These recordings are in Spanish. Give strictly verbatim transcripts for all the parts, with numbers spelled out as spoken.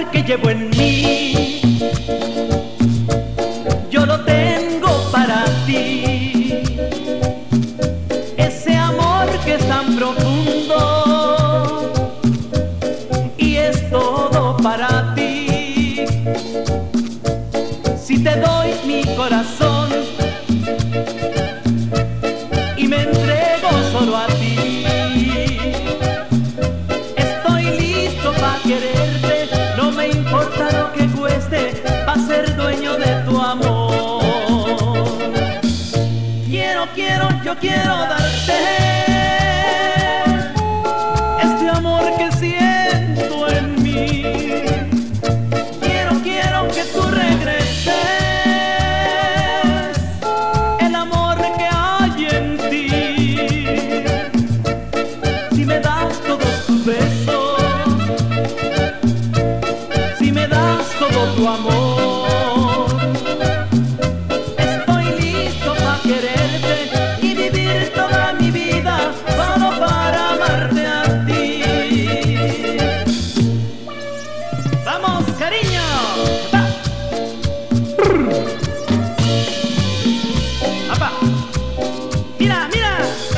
que llevo en mí, yo lo tengo para ti. Ese amor que es tan profundo y es todo para ti. Si te doy mi corazón y me entrego solo a ti, estoy listo para quererte, no me importa lo que cueste, para ser dueño de tu amor. Quiero, quiero, yo quiero darte este amor que siento en mí. Quiero, quiero que tú regreses el amor que hay en ti. Si me das todos tus besos, si me das todo tu amor, estoy listo para quererte y vivir toda mi vida solo para amarte a ti. ¡Vamos, cariño! ¡Va! ¡Apa! ¡Mira, mira!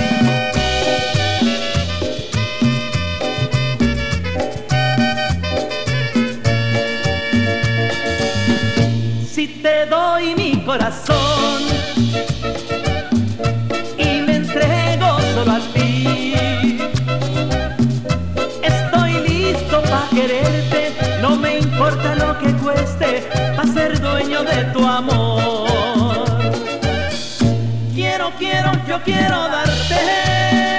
Si te doy mi corazón y me entrego solo a ti, estoy listo para quererte, no me importa lo que cueste, para ser dueño de tu amor. Quiero, quiero, yo quiero darte